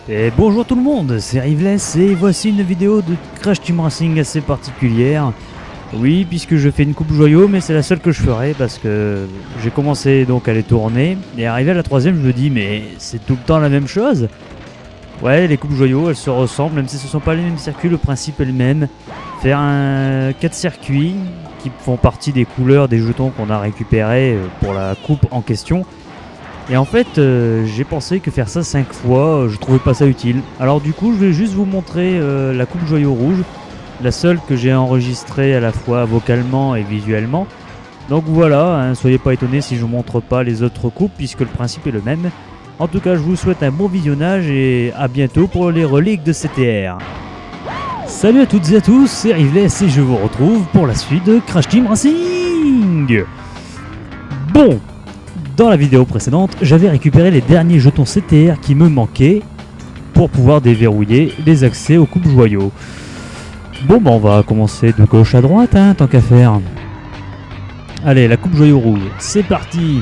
Et bonjour tout le monde, c'est Riveless et voici une vidéo de Crash Team Racing assez particulière. Oui, puisque je fais une coupe joyau, mais c'est la seule que je ferai parce que j'ai commencé donc à les tourner et arrivé à la troisième, je me dis mais c'est tout le temps la même chose. Ouais, les coupes joyau, elles se ressemblent, même si ce ne sont pas les mêmes circuits, le principe est le même. Faire 4 circuits qui font partie des couleurs des jetons qu'on a récupérés pour la coupe en question. Et en fait, j'ai pensé que faire ça 5 fois, je trouvais pas ça utile. Alors du coup, je vais juste vous montrer la coupe joyau rouge, la seule que j'ai enregistrée à la fois vocalement et visuellement. Donc voilà, hein, soyez pas étonnés si je vous montre pas les autres coupes, puisque le principe est le même. En tout cas, je vous souhaite un bon visionnage et à bientôt pour les reliques de CTR. Salut à toutes et à tous, c'est Riveless et je vous retrouve pour la suite de Crash Team Racing. Bon, dans la vidéo précédente, j'avais récupéré les derniers jetons CTR qui me manquaient pour pouvoir déverrouiller les accès aux coupes joyaux. Bon, bah on va commencer de gauche à droite, hein, tant qu'à faire. Allez, la coupe joyau rouge, c'est parti.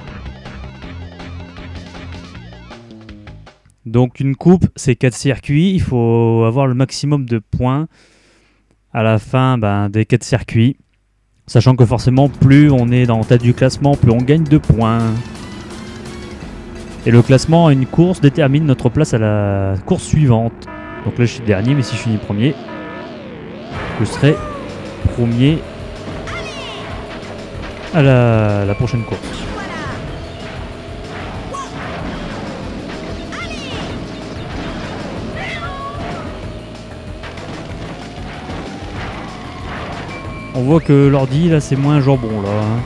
Donc une coupe, c'est 4 circuits, il faut avoir le maximum de points à la fin des 4 circuits. Sachant que forcément, plus on est dans la tête du classement, plus on gagne de points. Et le classement à une course détermine notre place à la course suivante. Donc là je suis dernier, mais si je finis premier, je serai premier à la prochaine course. On voit que l'ordi là c'est moins un jambon là. Hein.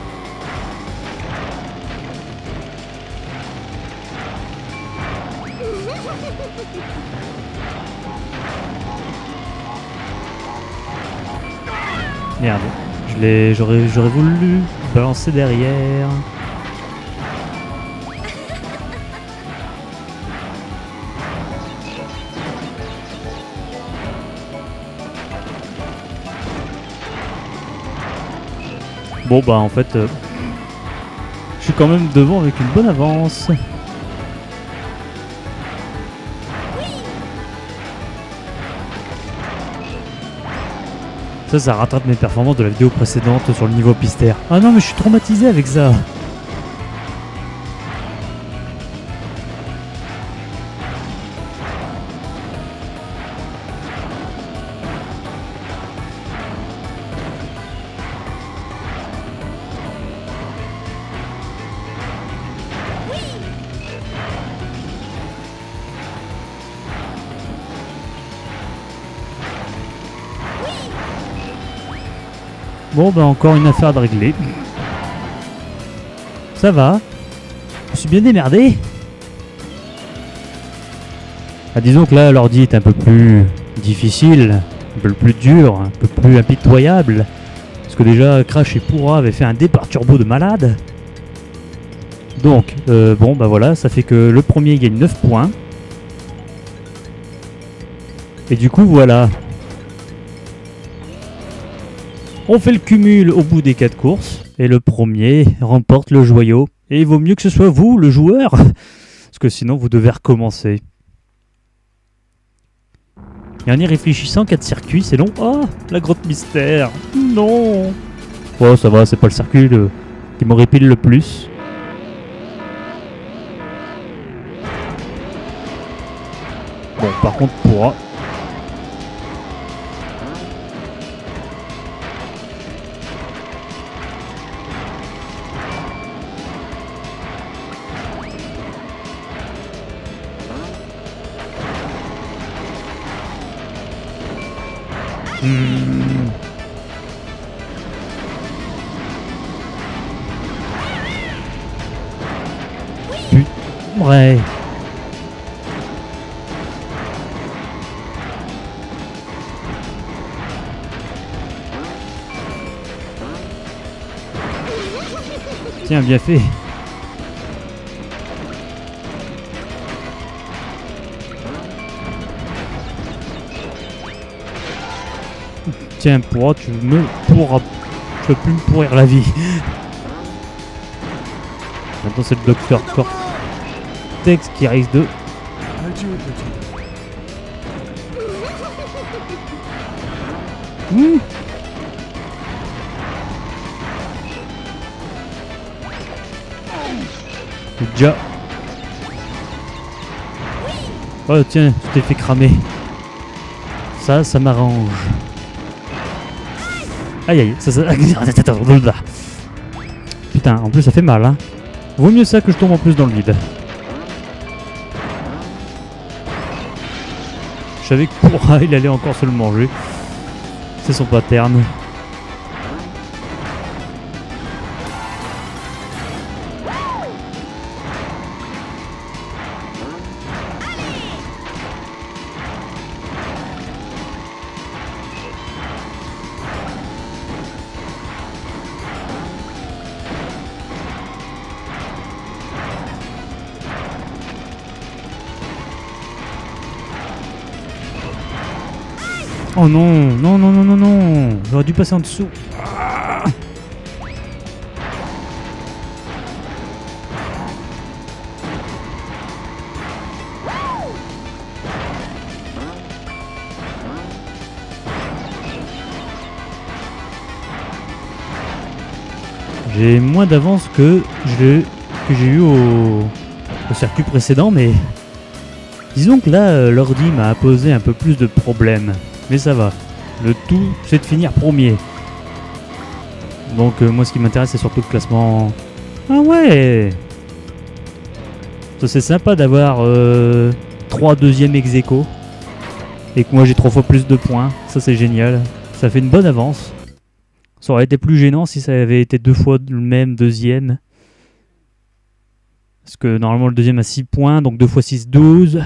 Merde, j'aurais voulu balancer derrière. Bon bah en fait, je suis quand même devant avec une bonne avance. Ça rattrape mes performances de la vidéo précédente sur le niveau pistère. Ah non mais je suis traumatisé avec ça. Bon bah encore une affaire de régler. Ça va. Je suis bien démerdé. Ah, disons que là l'ordi est un peu plus difficile, un peu plus dur, un peu plus impitoyable. Parce que déjà Crash et Pourra avaient fait un départ turbo de malade. Donc bon bah voilà, ça fait que le premier gagne 9 points. Et du coup voilà. On fait le cumul au bout des 4 courses et le premier remporte le joyau. Et il vaut mieux que ce soit vous, le joueur, parce que sinon vous devez recommencer. Et en y réfléchissant, 4 circuits, c'est long. Oh, la grotte mystère. Non. Oh, ça va, c'est pas le circuit qui m'horripile le plus. Bon, par contre, Pourra. Ouais. Tiens, bien fait. Tiens, Pourra, tu me pourras. Je peux plus me pourrir la vie. Maintenant c'est le docteur Cortex qui risque de Mmh. Déjà. Oh tiens, tu t'es fait cramer. Ça m'arrange. Aïe aïe, ça. Putain, en plus ça fait mal, hein. Vaut mieux ça que je tombe en plus dans le vide. Je savais que pour il allait encore se le manger. C'est son pattern. Oh non, non, non, non, non, non. J'aurais dû passer en dessous. Ah. J'ai moins d'avance que j'ai eu au circuit précédent, mais disons que là, l'ordi m'a posé un peu plus de problèmes. Mais ça va. Le tout, c'est de finir premier. Donc moi, ce qui m'intéresse, c'est surtout le classement. Ah ouais. Ça, c'est sympa d'avoir 3 deuxièmes ex aequo. Et que moi, j'ai 3 fois plus de points. Ça, c'est génial. Ça fait une bonne avance. Ça aurait été plus gênant si ça avait été 2 fois le même deuxième. Parce que normalement, le deuxième a 6 points. Donc 2 fois 6, 12.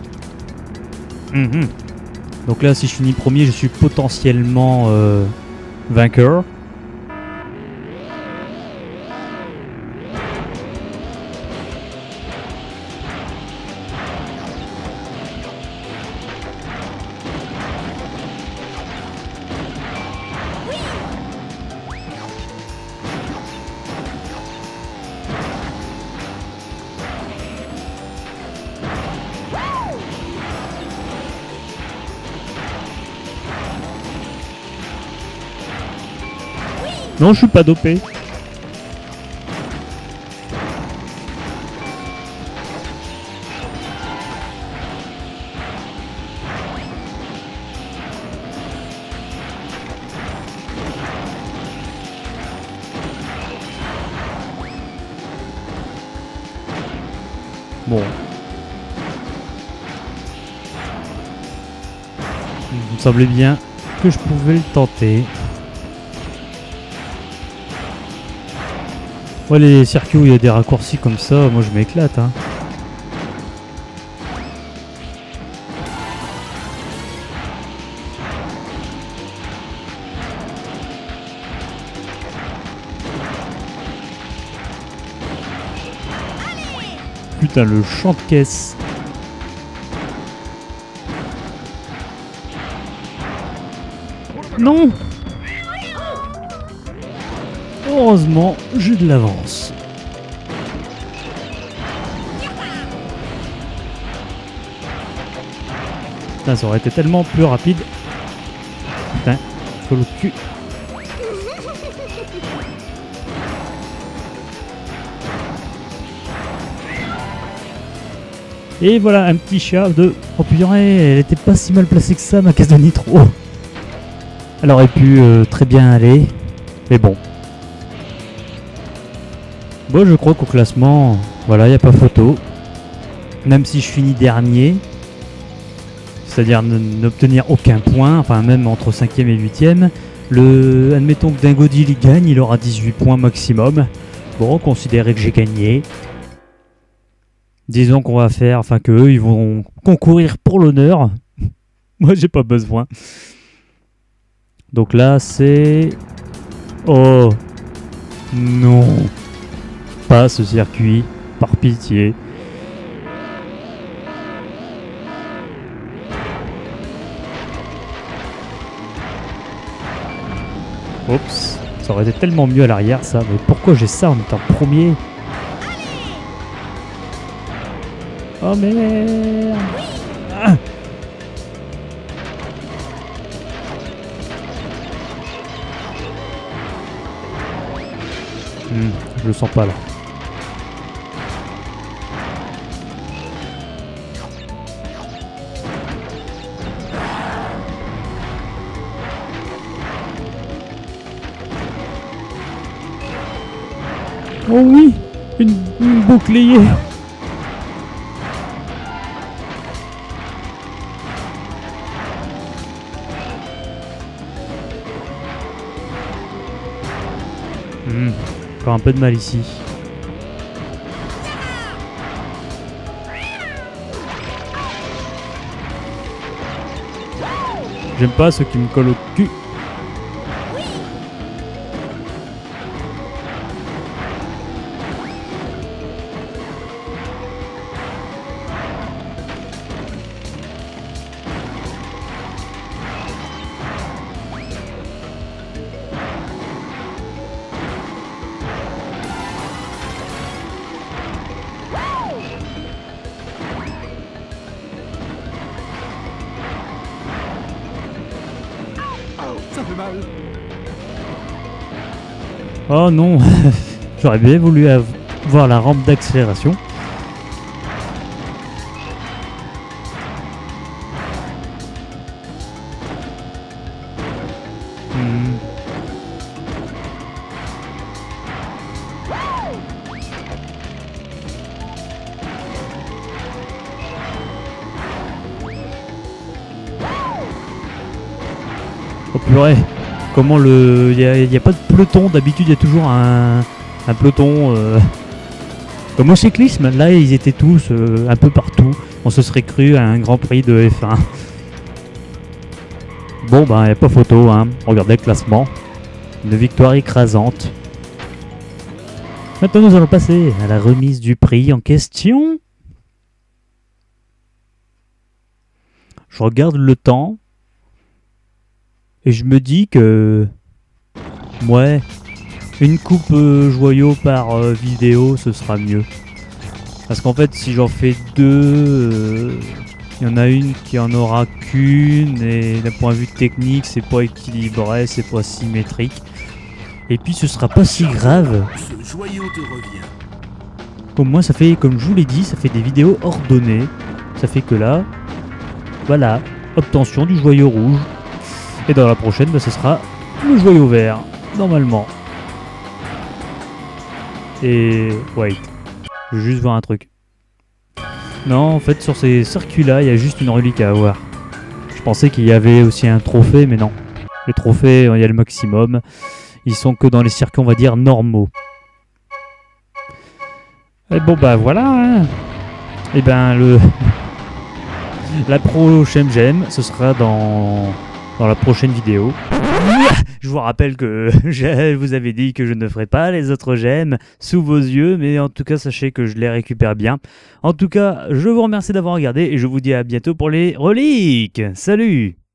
Donc là, si je finis premier, je suis potentiellement vainqueur. Non, je suis pas dopé. Bon. Il me semblait bien que je pouvais le tenter. Ouais, les circuits où il y a des raccourcis comme ça, moi je m'éclate, hein. Putain, le champ de caisse. Non! Heureusement, j'ai de l'avance. Putain, ça aurait été tellement plus rapide. Putain, faut le cul. Et voilà, un petit chat de... Oh purée, elle était pas si mal placée que ça, ma caisse de nitro. Elle aurait pu très bien aller. Mais bon. Bon, je crois qu'au classement, voilà, il n'y a pas photo. Même si je finis dernier, c'est-à-dire n'obtenir aucun point, enfin même entre 5e et 8e, admettons que Dingodil gagne, il aura 18 points maximum. Bon, considérez que j'ai gagné. Disons qu'on va faire, enfin que eux, ils vont concourir pour l'honneur. Moi, j'ai pas besoin. Donc là, c'est... Oh non. Pas ce circuit, par pitié. Oups, ça aurait été tellement mieux à l'arrière ça, mais pourquoi j'ai ça en étant premier? Oh merde! le sens pas là. Oh oui, une bouclier. Encore un peu de mal ici. J'aime pas ceux qui me collent au cul. Ça fait mal. Oh non, j'aurais bien voulu voir la rampe d'accélération. Oh purée, comment le... Il n'y a pas de peloton, d'habitude il y a toujours un peloton... Comme au cyclisme, là ils étaient tous un peu partout, on se serait cru à un grand prix de F1. Bon ben il n'y a pas photo, hein. Regardez le classement, une victoire écrasante. Maintenant nous allons passer à la remise du prix en question. Je regarde le temps. Et je me dis que... Ouais, une coupe joyau par vidéo, ce sera mieux. Parce qu'en fait, si j'en fais deux, il y en a une qui en aura qu'une. Et d'un point de vue technique, c'est pas équilibré, c'est pas symétrique. Et puis ce sera pas si grave. Ce joyau te revient. Au moins, ça fait, comme je vous l'ai dit, ça fait des vidéos ordonnées. Ça fait que là, voilà, obtention du joyau rouge. Et dans la prochaine, bah, ce sera le joyau vert, normalement. Et... wait. Je veux juste voir un truc. Non, en fait, sur ces circuits-là, il y a juste une relique à avoir. Je pensais qu'il y avait aussi un trophée, mais non. Les trophées, il y a le maximum. Ils sont que dans les circuits, on va dire, normaux. Et bon, bah voilà, hein. Et ben, la prochaine gemme, ce sera dans la prochaine vidéo. Je vous rappelle que je vous avais dit que je ne ferai pas les autres gemmes sous vos yeux, mais en tout cas sachez que je les récupère bien. En tout cas, je vous remercie d'avoir regardé et je vous dis à bientôt pour les reliques. Salut!